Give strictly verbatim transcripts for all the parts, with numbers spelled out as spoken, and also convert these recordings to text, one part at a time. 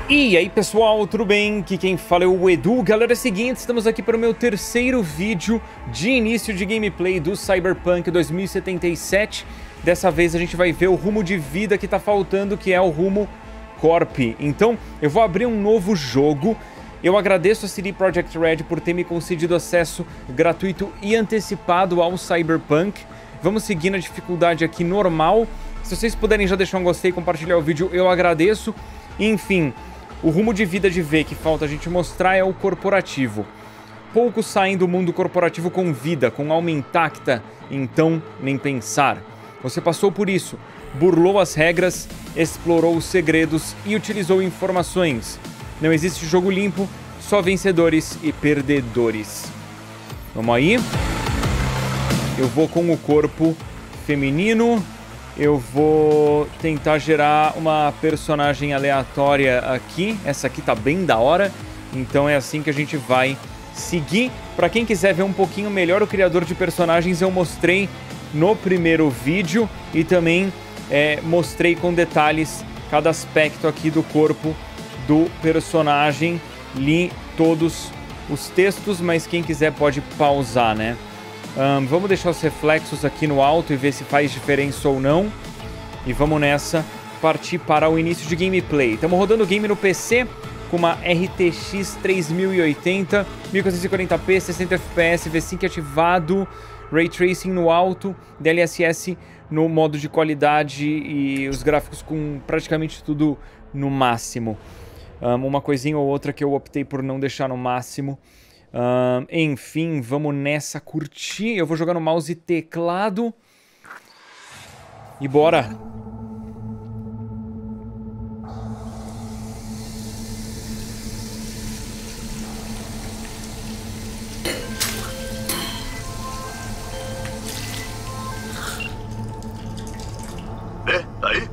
E aí pessoal, tudo bem? Aqui quem fala é o Edu. Galera, é o seguinte, estamos aqui para o meu terceiro vídeo de início de gameplay do Cyberpunk dois mil e setenta e sete. Dessa vez a gente vai ver o rumo de vida que tá faltando, que é o rumo Corp. Então, eu vou abrir um novo jogo. Eu agradeço a C D Projekt Red por ter me concedido acesso gratuito e antecipado ao Cyberpunk. Vamos seguir na dificuldade aqui normal. Se vocês puderem já deixar um gostei e compartilhar o vídeo, eu agradeço. Enfim, o rumo de vida de V que falta a gente mostrar é o corporativo. Poucos saem do mundo corporativo com vida, com alma intacta, então nem pensar. Você passou por isso, burlou as regras, explorou os segredos e utilizou informações. Não existe jogo limpo, só vencedores e perdedores. Vamos aí? Eu vou com o corpo feminino. Eu vou tentar gerar uma personagem aleatória aqui. Essa aqui tá bem da hora. Então é assim que a gente vai seguir. Pra quem quiser ver um pouquinho melhor o criador de personagens, eu mostrei no primeiro vídeo. E também é, mostrei com detalhes cada aspecto aqui do corpo do personagem. Li todos os textos, mas quem quiser pode pausar, né? Um, vamos deixar os reflexos aqui no alto e ver se faz diferença ou não. E vamos nessa, partir para o início de gameplay. Estamos rodando o game no P C com uma R T X três mil e oitenta, mil quatrocentos e quarenta p, sessenta F P S, V cinco ativado, Ray Tracing no alto, D L S S no modo de qualidade e os gráficos com praticamente tudo no máximo. Um, uma coisinha ou outra que eu optei por não deixar no máximo. Uh, enfim, vamos nessa curtir. Eu vou jogar no mouse e teclado. E bora! É, tá aí?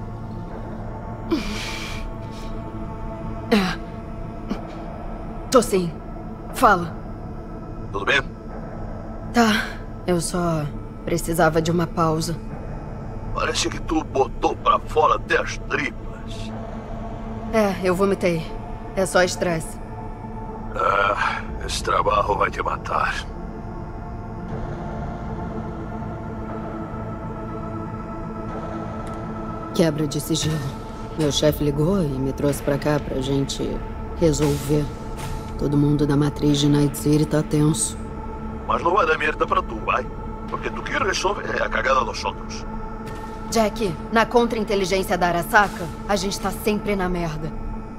É. Tô sim. Fala. Tudo bem? Tá, eu só precisava de uma pausa. Parece que tu botou pra fora até as tripas. É, eu vomitei. É só estresse. Ah, esse trabalho vai te matar. Quebra de sigilo. Meu chefe ligou e me trouxe pra cá pra gente resolver. Todo mundo da matriz de Night City tá tenso. Mas não vai dar merda pra tu, vai? Porque tu que resolve é a cagada dos outros. Jack, na contra-inteligência da Arasaka, a gente tá sempre na merda.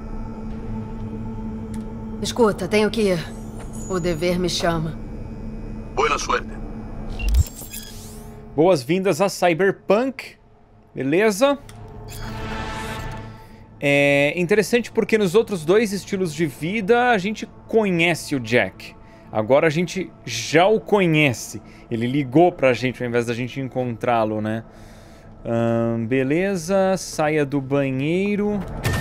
Escuta, tenho que ir. O dever me chama. Boa sorte. Boas-vindas a Cyberpunk. Beleza? É interessante porque nos outros dois estilos de vida a gente conhece o Jack. Agora a gente já o conhece. Ele ligou pra gente ao invés da gente encontrá-lo, né? Hum, beleza, saia do banheiro.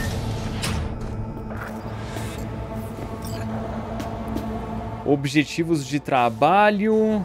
Objetivos de trabalho.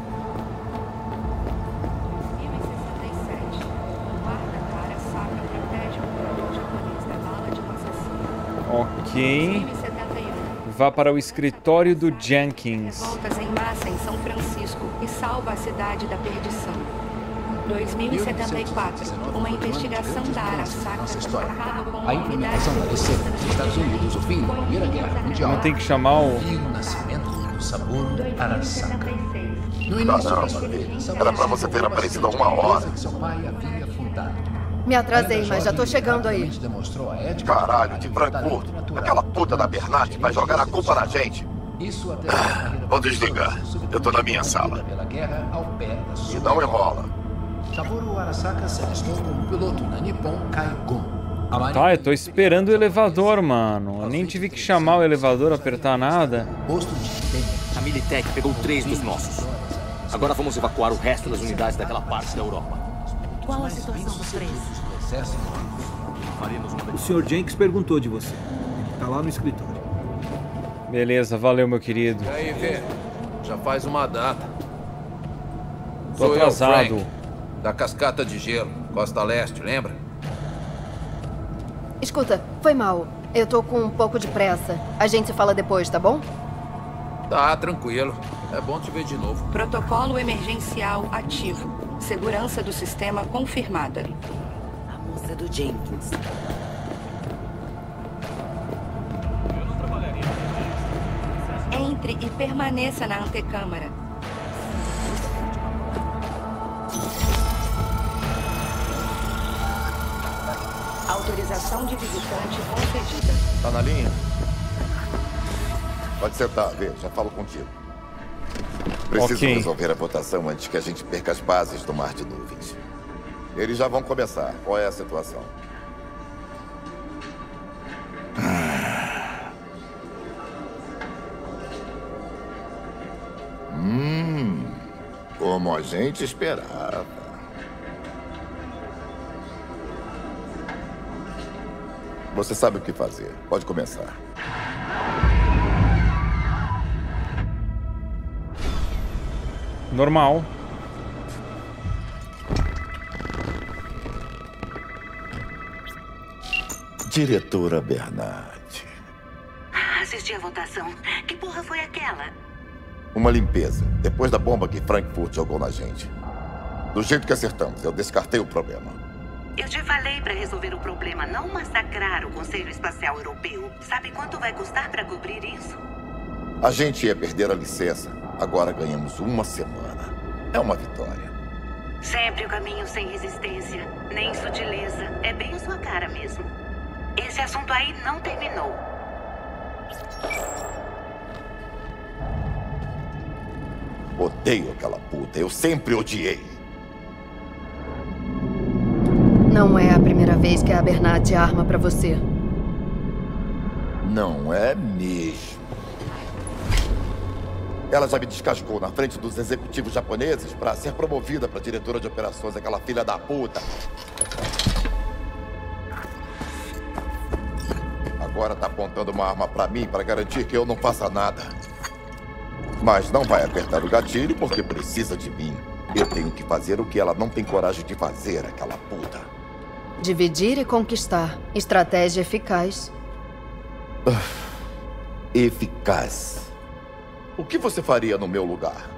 Ok. Vá para o escritório do Jenkins. Revoltas em massa em São Francisco e salva a cidade da perdição. dois mil e setenta e quatro. Uma investigação da Arasaka acaba com a implementação da D C nos Estados Unidos, o fim da Primeira Guerra Mundial. Não tem que chamar o... E o nascimento do sabor Arasaka. No Não, início não, da sua vida, era pra você ter aparecido há uma hora. que seu pai havia fundado. Me atrasei, mas já tô chegando aí. Demonstrou a ética, Caralho, de Frankfurt. Aquela puta da Bernat vai jogar a culpa na gente. Isso até Ah, vou desligar. Eu tô na minha sala. Pela guerra ao pé da E sua não enrola. Saburo Arasaka se alistou como piloto na Nippon Kaigon. A Marinha Tá, eu tô esperando o elevador, mano. Eu nem tive que chamar o elevador, apertar nada. Posto de Tenha. A Militech pegou três dos nossos. Agora vamos evacuar o resto das unidades daquela parte da Europa. Qual a situação dos três? Faremos uma... O senhor Jenkins perguntou de você. Tá lá no escritório. Beleza, valeu, meu querido. E aí, Vê? Já faz uma data. Tô Sou eu, atrasado. Frank, da Cascata de Gelo, Costa Leste, lembra? Escuta, foi mal. Eu tô com um pouco de pressa. A gente se fala depois, tá bom? Tá, tranquilo. É bom te ver de novo. Protocolo emergencial ativo. Segurança do sistema confirmada. A moça do Jenkins. Entre e permaneça na antecâmara. Autorização de visitante concedida. Tá na linha? Pode sentar, vê, já falo contigo. Preciso okay. resolver a votação antes que a gente perca as bases do mar de nuvens. Eles já vão começar. Qual é a situação? Hum, como a gente esperava. Você sabe o que fazer. Pode começar. Normal. Diretora Bernard. Assisti a votação. Que porra foi aquela? Uma limpeza. Depois da bomba que Frankfurt jogou na gente. Do jeito que acertamos, eu descartei o problema. Eu te falei para resolver o problema, não massacrar o Conselho Espacial Europeu. Sabe quanto vai custar para cobrir isso? A gente ia perder a licença. Agora ganhamos uma semana. É uma vitória. Sempre o caminho sem resistência, nem sutileza. É bem a sua cara mesmo. Esse assunto aí não terminou. Odeio aquela puta. Eu sempre odiei. Não é a primeira vez que a Bernard arma pra você. Não é mesmo. Ela já me descascou na frente dos executivos japoneses para ser promovida para diretora de operações, aquela filha da puta. Agora tá apontando uma arma para mim para garantir que eu não faça nada. Mas não vai apertar o gatilho porque precisa de mim. Eu tenho que fazer o que ela não tem coragem de fazer, aquela puta. Dividir e conquistar. Estratégia eficaz. Uh, eficaz. O que você faria no meu lugar?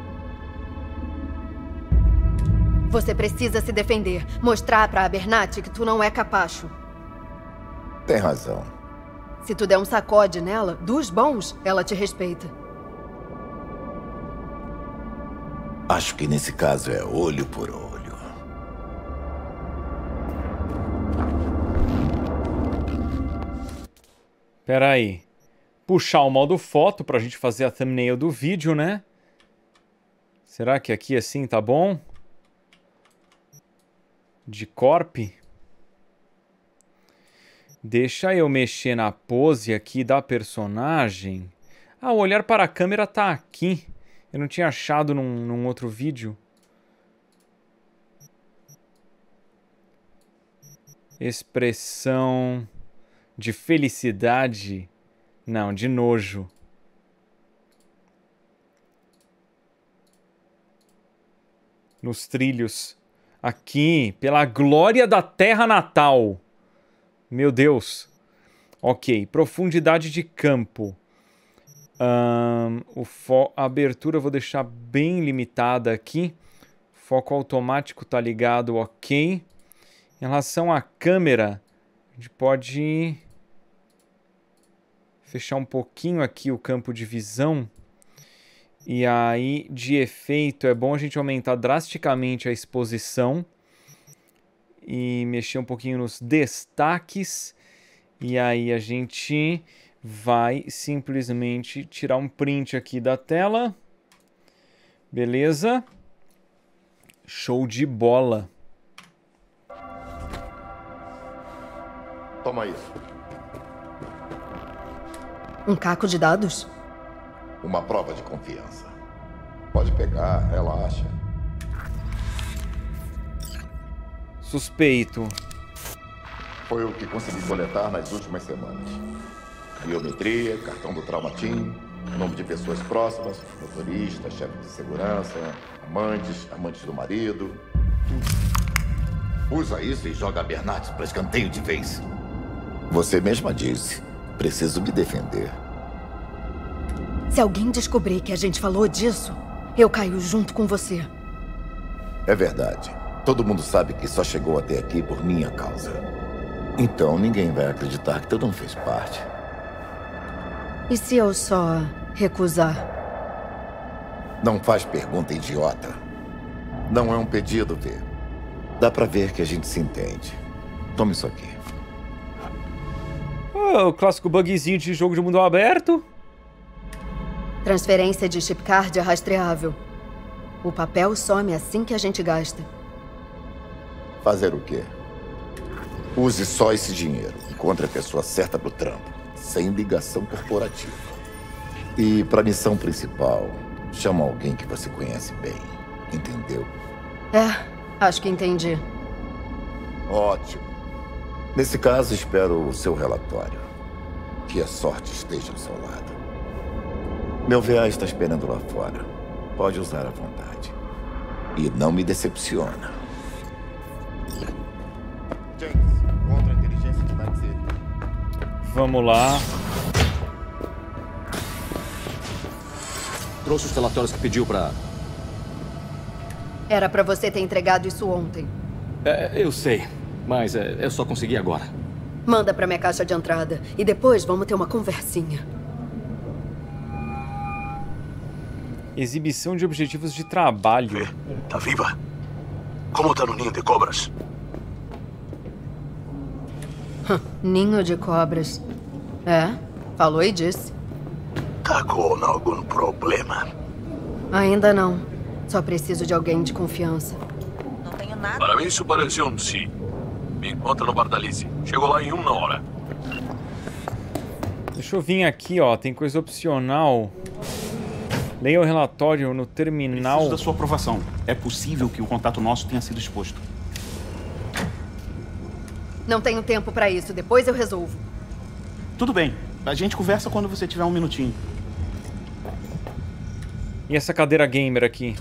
Você precisa se defender. Mostrar pra Bernard que tu não é capacho. Tem razão. Se tu der um sacode nela, dos bons, ela te respeita. Acho que nesse caso é olho por olho. Pera aí. Puxar o modo foto pra gente fazer a thumbnail do vídeo, né? Será que aqui assim tá bom? De corp. Deixa eu mexer na pose aqui da personagem. Ah, o olhar para a câmera tá aqui. Eu não tinha achado num, num outro vídeo. Expressão de felicidade. Não, de nojo. Nos trilhos. Aqui, pela glória da terra natal. Meu Deus. Ok, profundidade de campo. Um, o fo a abertura eu vou deixar bem limitada aqui. Foco automático tá ligado, ok. Em relação à câmera, a gente pode fechar um pouquinho aqui o campo de visão. E aí, de efeito, é bom a gente aumentar drasticamente a exposição. E mexer um pouquinho nos destaques. E aí a gente vai simplesmente tirar um print aqui da tela. Beleza? Show de bola. Toma isso. Um caco de dados? Uma prova de confiança. Pode pegar, relaxa. Suspeito. Foi o que consegui coletar nas últimas semanas. Biometria, cartão do Traumatim, nome de pessoas próximas, motorista, chefe de segurança, amantes, amantes do marido. Usa isso e joga a Bernard para escanteio de vez. Você mesma disse. Preciso me defender. Se alguém descobrir que a gente falou disso, eu caio junto com você. É verdade. Todo mundo sabe que só chegou até aqui por minha causa. Então ninguém vai acreditar que todo mundo fez parte. E se eu só recusar? Não faz pergunta idiota. Não é um pedido, V. Dá pra ver que a gente se entende. Tome isso aqui. Oh, o clássico bugzinho de jogo de mundo aberto. Transferência de chip card é rastreável. O papel some assim que a gente gasta. Fazer o quê? Use só esse dinheiro. Encontre a pessoa certa pro trampo. Sem ligação corporativa. E pra missão principal, chama alguém que você conhece bem. Entendeu? É, acho que entendi. Ótimo. Nesse caso, espero o seu relatório. Que a sorte esteja ao seu lado. Meu V A está esperando lá fora. Pode usar à vontade. E não me decepciona. James, contra a inteligência de Night City. Vamos lá. Trouxe os relatórios que pediu pra... Era pra você ter entregado isso ontem. É, eu sei, mas é, eu só consegui agora. Manda pra minha caixa de entrada. E depois vamos ter uma conversinha. Exibição de objetivos de trabalho. Tá viva? Como tá no ninho de cobras? Ninho de cobras. É, falou e disse. Tá com algum problema? Ainda não. Só preciso de alguém de confiança. Não tenho nada. Para mim isso pareceu um sim. Me encontra no bar da Lizzie. Chegou lá em uma hora. Deixa eu vir aqui, ó. Tem coisa opcional. Leia o relatório no terminal. Preciso da sua aprovação. É possível que o contato nosso tenha sido exposto. Não tenho tempo pra isso. Depois eu resolvo. Tudo bem. A gente conversa quando você tiver um minutinho. E essa cadeira gamer aqui?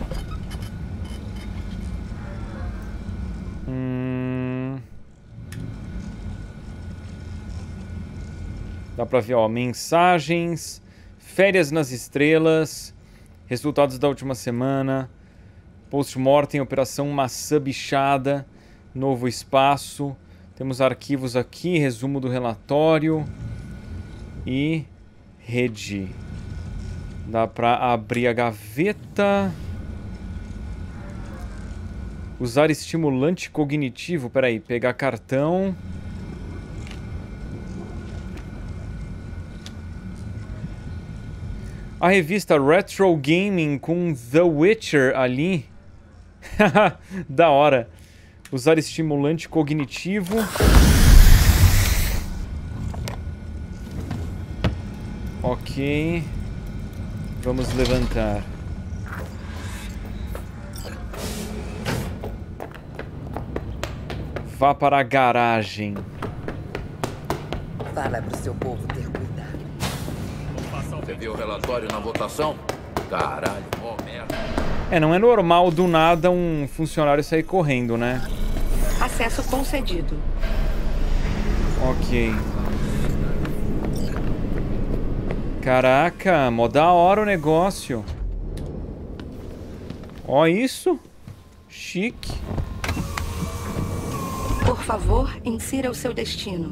Hum... Dá pra ver, ó, mensagens, férias nas estrelas, resultados da última semana, post-mortem, operação maçã bichada, novo espaço, temos arquivos aqui, resumo do relatório e rede. Dá pra abrir a gaveta. Usar estimulante cognitivo. Peraí, pegar cartão. A revista Retro Gaming com The Witcher ali. Da hora. Usar estimulante cognitivo. Ok. Vamos levantar. Vá para a garagem. Fala pro seu povo ter cuidado. Você viu o relatório na votação? Caralho, ó, oh, merda. É, não é normal do nada um funcionário sair correndo, né? Acesso concedido. Ok. Caraca, mó da hora o negócio. Ó isso. Chique. Por favor, insira o seu destino.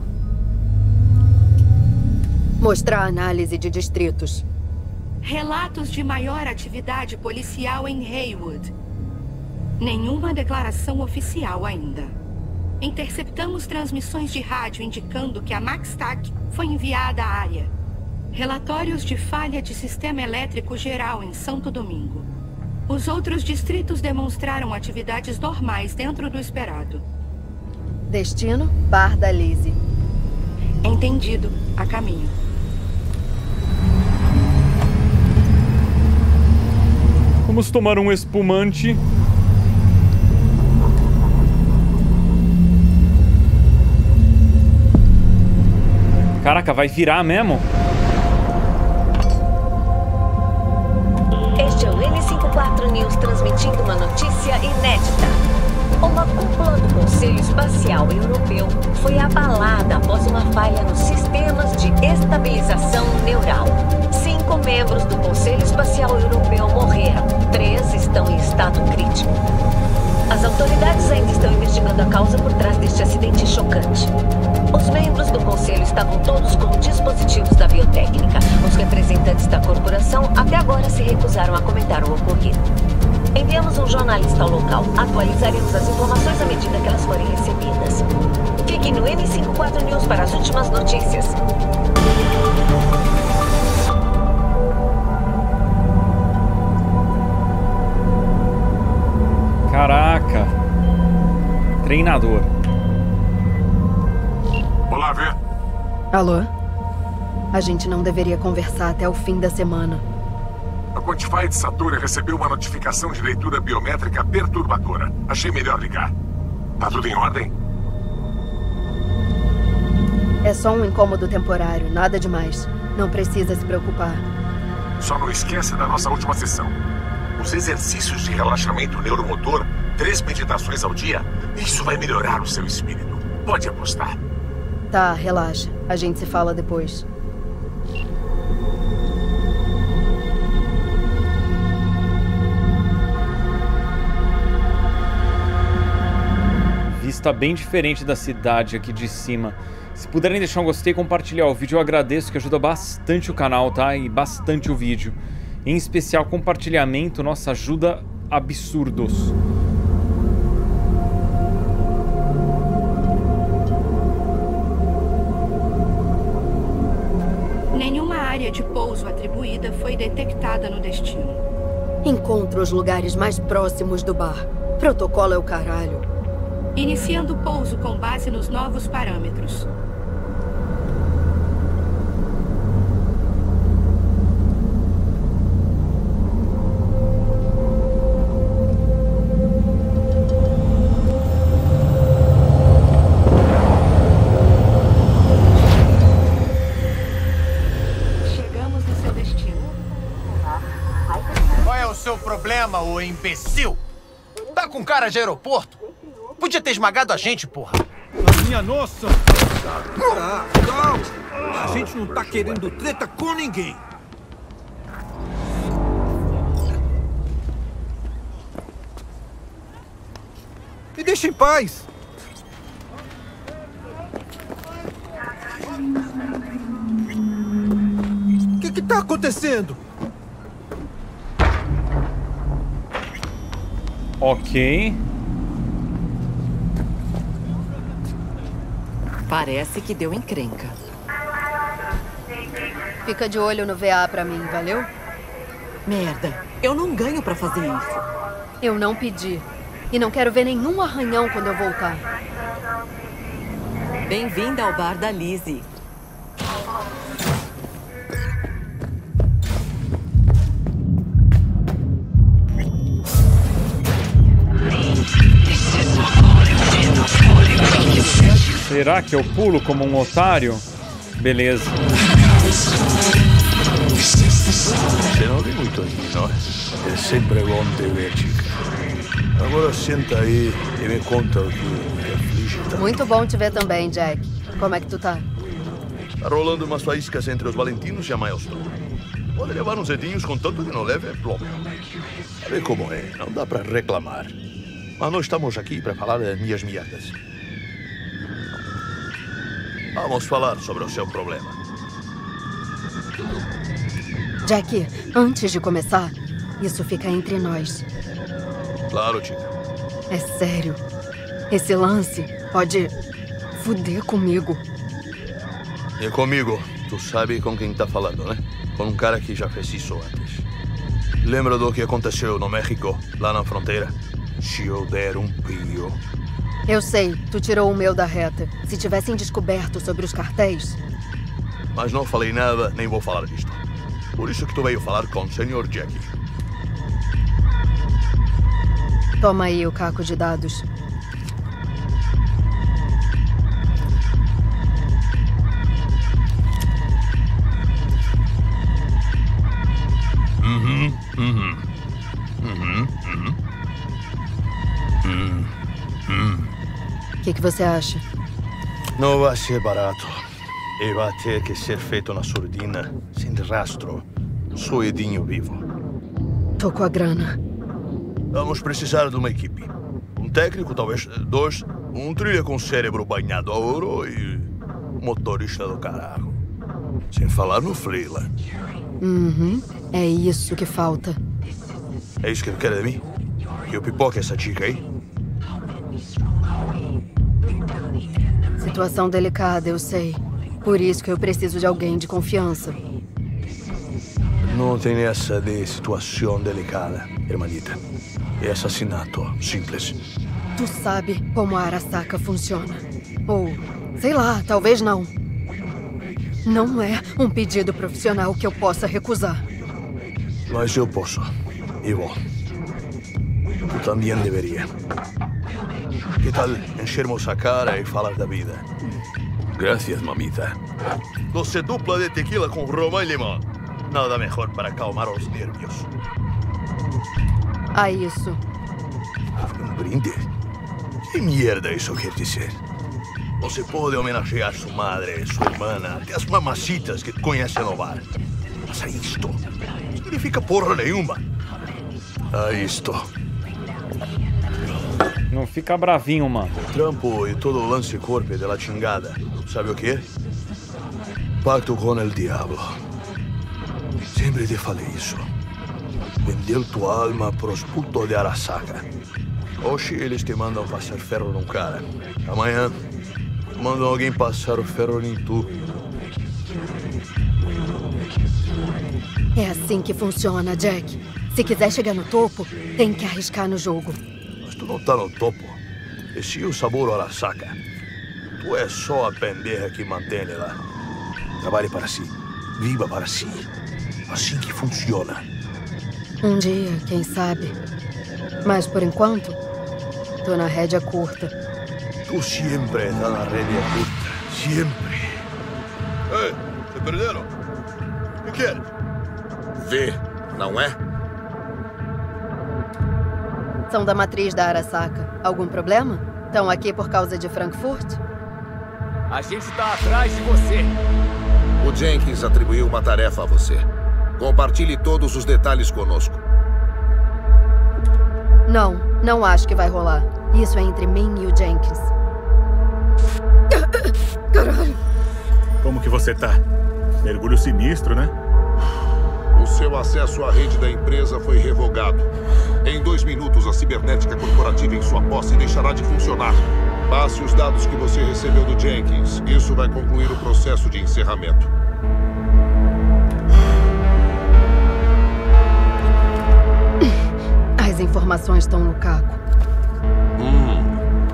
Mostrar a análise de distritos. Relatos de maior atividade policial em Haywood. Nenhuma declaração oficial ainda. Interceptamos transmissões de rádio indicando que a MaxTac foi enviada à área. Relatórios de falha de sistema elétrico geral em Santo Domingo. Os outros distritos demonstraram atividades normais dentro do esperado. Destino, Bar da Lizzie. Entendido. A caminho. Vamos tomar um espumante. Caraca, vai virar mesmo? Este é o N cinquenta e quatro News transmitindo uma notícia inédita. Uma cúpula do Conselho Espacial Europeu foi abalada após uma falha nos sistemas de estabilização neural. Cinco membros do Conselho Espacial Europeu morreram. Três estão em estado crítico. As autoridades ainda estão investigando a causa por trás deste acidente chocante. Os membros do Conselho estavam todos com dispositivos da biotécnica. Os representantes da corporação até agora se recusaram a comentar o ocorrido. Enviamos um jornalista ao local. Atualizaremos as informações à medida que elas forem recebidas. Fique no M cinquenta e quatro News para as últimas notícias. Caraca. Treinador. Olá, Vê. Alô? A gente não deveria conversar até o fim da semana. A Quantify de Saturn recebeu uma notificação de leitura biométrica perturbadora. Achei melhor ligar. Tá tudo em ordem? É só um incômodo temporário, nada demais. Não precisa se preocupar. Só não esquece da nossa última sessão. Os exercícios de relaxamento neuromotor, três meditações ao dia, isso vai melhorar o seu espírito. Pode apostar. Tá, relaxa. A gente se fala depois. Vista bem diferente da cidade aqui de cima. Se puderem deixar um gostei e compartilhar o vídeo, eu agradeço, que ajuda bastante o canal, tá? E bastante o vídeo. Em especial, compartilhamento, nossa, ajuda absurdos. Nenhuma área de pouso atribuída foi detectada no destino. Encontra os lugares mais próximos do bar. Protocolo é o caralho. Iniciando o pouso com base nos novos parâmetros. Chegamos no seu destino. Qual é o seu problema, ô imbecil? Tá com cara de aeroporto? Podia ter esmagado a gente, porra. A minha nossa! Ah, calma! A gente não tá querendo treta com ninguém. Me deixa em paz! O que que tá acontecendo? Ok. Parece que deu encrenca. Fica de olho no V A pra mim, valeu? Merda, eu não ganho pra fazer isso. Eu não pedi. E não quero ver nenhum arranhão quando eu voltar. Bem-vinda ao bar da Lizzie. Será que eu pulo como um otário? Beleza. Você não vem muito aqui, não é? É sempre bom te ver, chica. Agora senta aí e me conta o que me aflige tanto. Muito bom te ver também, Jack. Como é que tu tá? Tá rolando umas faíscas entre os Valentinos e a Maelstrom. Pode levar uns dedinhos, contanto que não leve plomo. Sabe como é, não dá pra reclamar. Mas nós estamos aqui para falar das minhas miadas. Vamos falar sobre o seu problema. Jack, antes de começar, isso fica entre nós. Claro, chica. É sério. Esse lance pode fuder comigo. E comigo, tu sabe com quem tá falando, né? Com um cara que já fez isso antes. Lembra do que aconteceu no México, lá na fronteira? Se eu der um pio... Eu sei, tu tirou o meu da reta. Se tivessem descoberto sobre os cartéis... Mas não falei nada, nem vou falar disto. Por isso que tu veio falar com o senhor Jack. Toma aí o caco de dados. Uhum, uhum. Uhum, uhum. Hum. você acha? Não vai ser barato. E vai ter que ser feito na surdina, sem rastro. Só Edinho vivo. Tô com a grana. Vamos precisar de uma equipe. Um técnico, talvez dois. Um trilha com cérebro banhado a ouro e um motorista do caralho. Sem falar no Freela. Uhum. É isso que falta. É isso que ele quer de mim? Que eu pipoque essa chica aí? Situação delicada, eu sei. Por isso que eu preciso de alguém de confiança. Não tem essa de situação delicada, hermanita. É assassinato, simples. Tu sabe como a Arasaka funciona. Ou, sei lá, talvez não. Não é um pedido profissional que eu possa recusar. Mas eu posso. E vou. Tu também deveria. Que tal enchermos a cara e falar da vida? Gracias, mamita. Doce dupla de tequila com romã e limão. Nada melhor para acalmar os nervios. A isso. Um brinde? Que merda isso quer dizer? Você pode homenagear sua madre, sua irmã, até as mamacitas que conhecem no bar. Mas a isto não significa porra nenhuma. A isto. Não fica bravinho, mano. O trampo e todo o lance corpo de la chingada. Sabe o que? Pacto com el diablo. Sempre te falei isso. Vendeu tua alma pros putos de Arasaka. Hoje eles te mandam passar ferro num cara. Amanhã mandam alguém passar o ferro em tu. É assim que funciona, Jack. Se quiser chegar no topo, tem que arriscar no jogo. Mas tu não tá no topo. Esse é o sabor Arasaka. Tu é só a pendeja que mantém lá. Trabalhe para si. Viva para si. Assim que funciona. Um dia, quem sabe. Mas por enquanto, tô na rédea curta. Tu sempre tá na rédea curta. Sempre. Ei, se perderam? O que quer? Vê, não é? São da matriz da Arasaka. Algum problema? Estão aqui por causa de Frankfurt? A gente tá atrás de você. O Jenkins atribuiu uma tarefa a você. Compartilhe todos os detalhes conosco. Não, não acho que vai rolar. Isso é entre mim e o Jenkins. Caralho. Como que você tá? Mergulho sinistro, né? O seu acesso à rede da empresa foi revogado. Em dois minutos, a cibernética corporativa em sua posse deixará de funcionar. Passe os dados que você recebeu do Jenkins. Isso vai concluir o processo de encerramento. As informações estão no caco. Hum.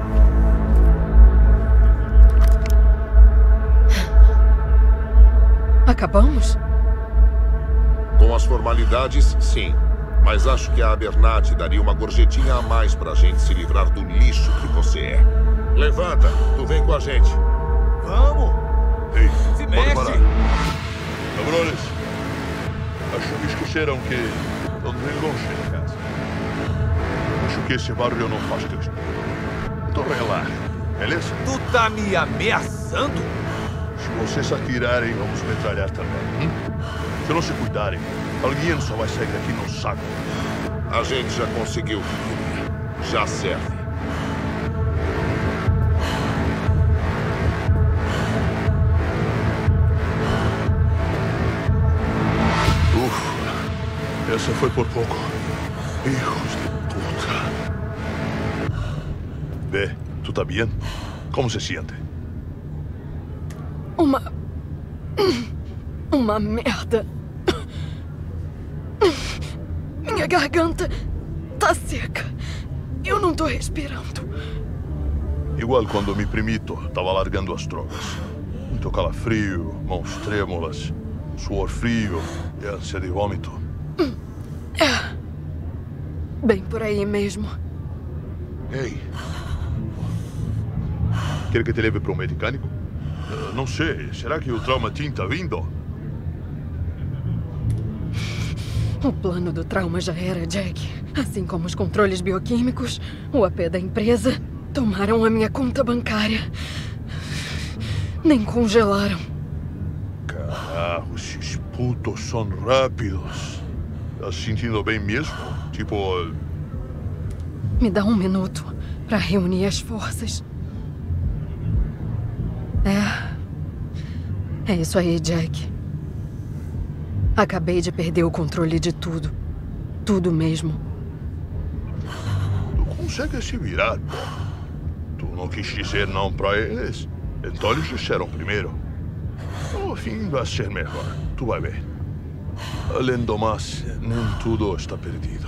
Acabamos? Com as formalidades, sim. Mas acho que a Abernathy daria uma gorjetinha a mais pra gente se livrar do lixo que você é. Levanta, tu vem com a gente. Vamos! Ei, se pode mexe! Parar. Cabrones, acho que esqueceram que eu venho longe da casa. Acho que esse barrio não faz texto. Então relaxa, beleza? Tu tá me ameaçando? Se vocês atirarem, vamos metralhar também. Hum? Se não se cuidarem, alguém só vai sair daqui no saco. A gente já conseguiu o que queria. Já serve. Ufa, essa foi por pouco. Hijos de puta. Bé, tu tá bem? Como se sente? Uma... Uma merda. Minha garganta tá seca. Eu não tô respirando. Igual quando me primito, tava largando as drogas. Muito calafrio, mãos trêmulas, suor frio e ânsia de vômito. É. Bem por aí mesmo. Ei. Quer que te leve para um mecânico? Uh, não sei. Será que o Traumatim tá vindo? O plano do trauma já era, Jack. Assim como os controles bioquímicos, o A P da empresa, Tomaram a minha conta bancária. Nem congelaram. Caralho, esses putos são rápidos. Tá se sentindo bem mesmo? Tipo... Me dá um minuto pra reunir as forças. É... É isso aí, Jack. Acabei de perder o controle de tudo. Tudo mesmo. Tu consegue se virar, pô. Tu não quis dizer não pra eles. Então eles disseram primeiro. No fim vai ser melhor. Tu vai ver. Além do mais, nem tudo está perdido.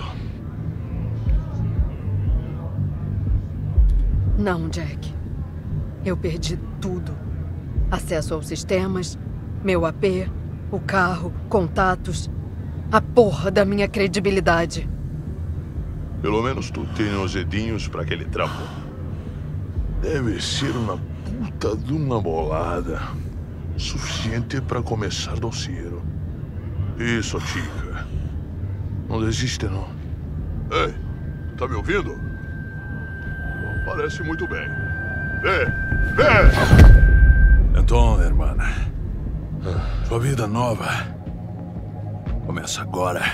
Não, Jack. Eu perdi tudo. Acesso aos sistemas, meu A P, o carro, contatos, a porra da minha credibilidade. Pelo menos tu tem os dedinhos para aquele trampo. Deve ser uma puta de uma bolada. Suficiente para começar do zero. Isso, chica. Não desiste, não. Ei, tá me ouvindo? Parece muito bem. Vê, vê! Então, irmã, sua vida nova começa agora.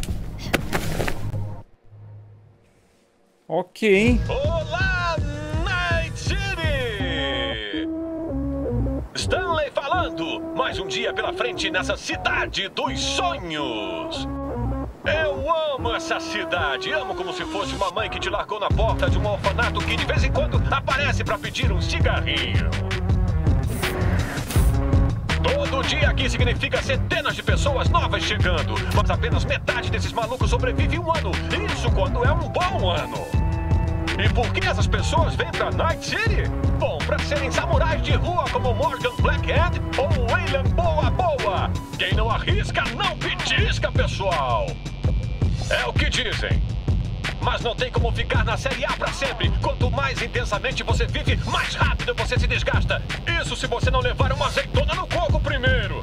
Ok. Olá, Night City! Stanley falando! Mais um dia pela frente nessa cidade dos sonhos! Eu amo essa cidade! Amo como se fosse uma mãe que te largou na porta de um orfanato que de vez em quando aparece pra pedir um cigarrinho. Todo dia aqui significa centenas de pessoas novas chegando, mas apenas metade desses malucos sobrevive um ano. Isso quando é um bom ano. E por que essas pessoas vêm pra Night City? Bom, pra serem samurais de rua como Morgan Blackhand ou William Boa Boa. Quem não arrisca, não petisca, pessoal. É o que dizem. Mas não tem como ficar na Série A pra sempre. Quanto mais intensamente você vive, mais rápido você se desgasta. Isso se você não levar uma azeitona no coco primeiro.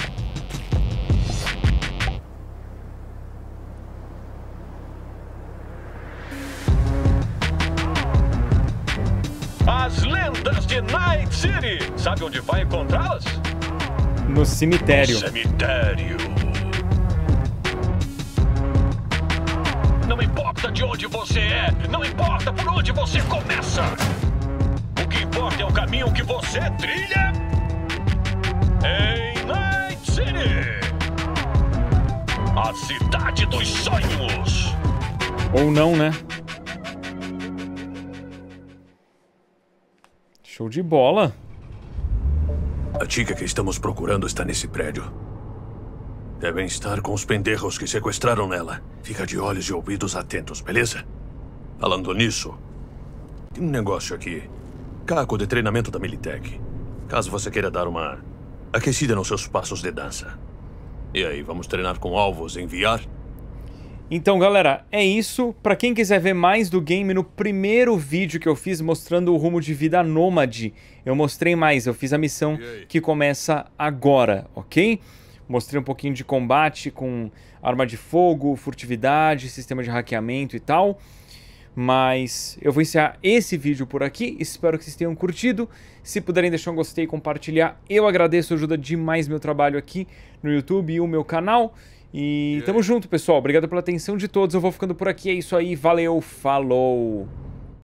As lendas de Night City. Sabe onde vai encontrá-las? No cemitério. No cemitério. Não importa de onde você é, não importa por onde você começa. O que importa é o caminho que você trilha em Night City. A cidade dos sonhos. Ou não, né? Show de bola. A chica que estamos procurando está nesse prédio. Devem estar com os pendejos que sequestraram ela. Fica de olhos e ouvidos atentos, beleza? Falando nisso, tem um negócio aqui. Caco de treinamento da Militech. Caso você queira dar uma aquecida nos seus passos de dança. E aí, vamos treinar com alvos em V R? Então, galera, é isso. Pra quem quiser ver mais do game, no primeiro vídeo que eu fiz mostrando o rumo de vida nômade, eu mostrei mais. Eu fiz a missão que começa agora, ok? Mostrei um pouquinho de combate com arma de fogo, furtividade, sistema de hackeamento e tal. Mas eu vou encerrar esse vídeo por aqui. Espero que vocês tenham curtido. Se puderem deixar um gostei e compartilhar, eu agradeço. Ajuda demais meu trabalho aqui no YouTube e o meu canal. E tamo junto, pessoal. Obrigado pela atenção de todos. Eu vou ficando por aqui. É isso aí. Valeu. Falou.